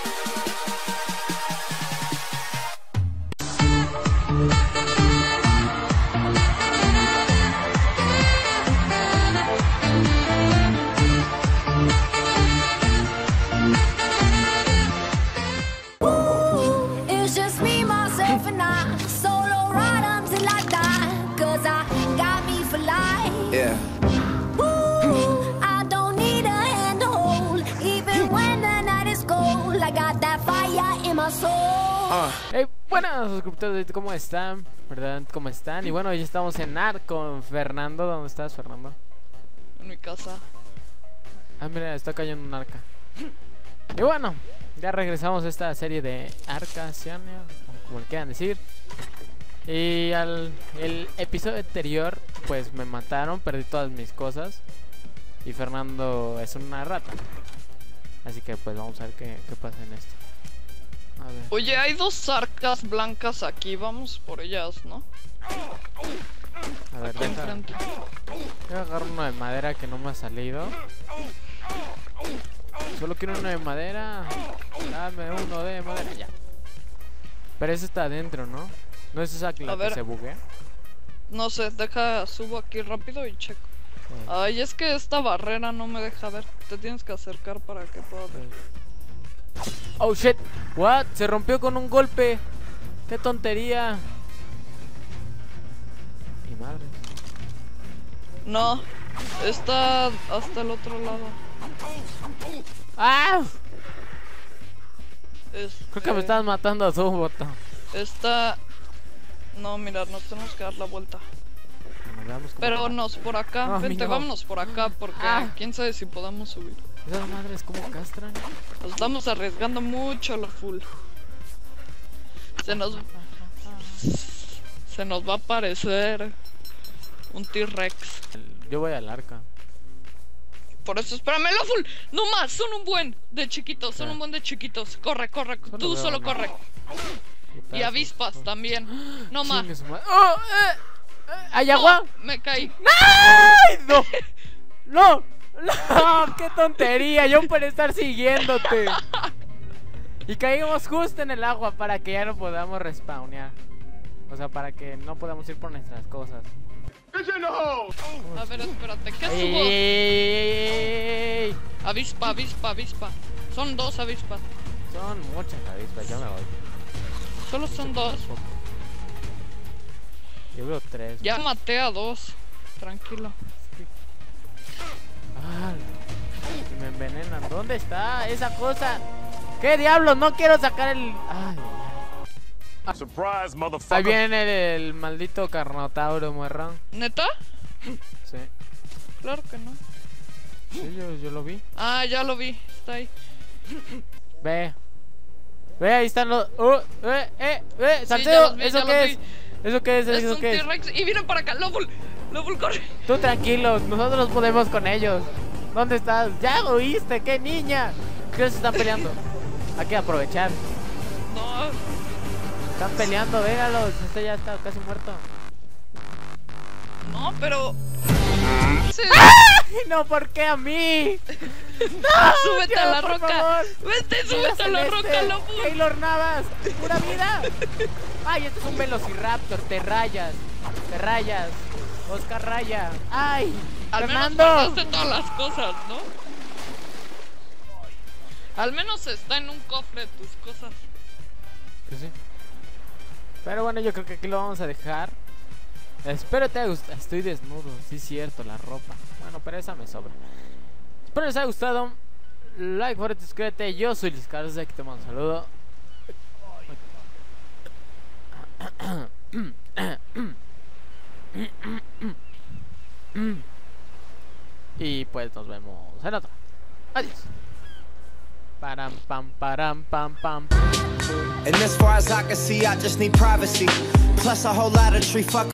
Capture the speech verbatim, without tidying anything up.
Yeah. Ooh, I don't need a hand to hold, even when the night is cold. I got that fire in my soul. Uh. Hey, buenas suscriptores, ¿cómo están? ¿Verdad? ¿Cómo están? Y bueno, hoy estamos en A R con Fernando. ¿Dónde estás, Fernando? En mi casa. Ah, mira, está cayendo un arca. Y bueno, ya regresamos a esta serie de Arcasiania, como le quieran decir. Y al el episodio anterior, pues me mataron, perdí todas mis cosas. Y Fernando es una rata. Así que pues vamos a ver qué, qué pasa en esto. A ver. Oye, hay dos arcas blancas aquí, vamos por ellas, ¿no? A ver, aquí deja, enfrente. voy a agarrar uno de madera que no me ha salido. Solo quiero uno de madera. Dame uno de madera, ya. Pero ese está adentro, ¿no? ¿No es esa la que se buguea? No sé, deja, subo aquí rápido y checo. Sí. Ay, es que esta barrera no me deja ver. Te tienes que acercar para que pueda ver. Sí. Oh shit, what? Se rompió con un golpe. Qué tontería. Mi madre. No, está hasta el otro lado. ¡Ah! Es, Creo que eh, me estás matando a su botón. Está... No, mira, nos tenemos que dar la vuelta. Pero nos por acá, no, vente, no. vámonos por acá, porque ah. quién sabe si podamos subir. Esas madres como castran. Nos estamos arriesgando mucho a lo full. Se nos... Se nos va a aparecer un T-Rex. Yo voy al arca. Por eso, espérame, lo full. No más, son un buen de chiquitos, son un buen de chiquitos. Corre, corre, solo tú solo una. corre. Y avispas también. No más. ¡Oh! Eh, eh, ¿Hay agua? No, me caí. ¡Ay! ¡No! ¡No! ¡No! ¡Qué tontería! Yo por estar siguiéndote. Y caímos justo en el agua para que ya no podamos respawnear. O sea, para que no podamos ir por nuestras cosas. A ver, espérate, ¿qué subo? ¡Ey, ey, ey! Avispa, avispa, avispa. Son dos avispas. Son muchas avispas, yo me voy. Solo son dos. Yo veo tres. Ya maté a dos. Tranquilo. Ah, me envenenan. ¿Dónde está esa cosa? ¿Qué diablos? No quiero sacar el... Ay. Surprise, motherfucker. Ahí viene el, el maldito Carnotauro, muerrón. ¿Neta? Sí. Claro que no. Sí, yo, yo lo vi. Ah, ya lo vi. Está ahí. Ve. Ve, ahí están los... Uh, eh, eh, eh, salteo. Sí, vi, ¿Eso qué es? ¿Eso qué es? Es ¿Eso un qué es? T-Rex y vienen para acá. Lobul, Lobul, corre. Tú tranquilo, nosotros podemos con ellos. ¿Dónde estás? Ya oíste, qué niña. ¿Qué se están peleando? Hay que aprovechar. No. Están peleando, végalos. Este ya está casi muerto. No, pero... Sí. ¡Ay! No, ¿por qué a mí? ¡No! ¡Súbete Dios, a la roca! Favor. ¡Vete, súbete a la roca, loco! ¡Keylor Navas! ¡Pura vida! ¡Ay, esto es un Velociraptor! ¡Te rayas! ¡Te rayas! ¡Oscar Raya! ¡Ay! Al ¡Fernando! menos guardaste todas las cosas, ¿no? Al menos está en un cofre tus cosas. Pues sí. Pero bueno, yo creo que aquí lo vamos a dejar. Espero te haya gustado. Estoy desnudo, sí es cierto, la ropa. Bueno, pero esa me sobra. Espero les haya gustado. Like, favor, suscríbete. Yo soy Luis Carlos, aquí te mando un saludo. Y pues nos vemos en otra. Adiós. Param, pam, param, pam, pam. And as far as I can see, I just need privacy. Plus a whole lot of tree fuck.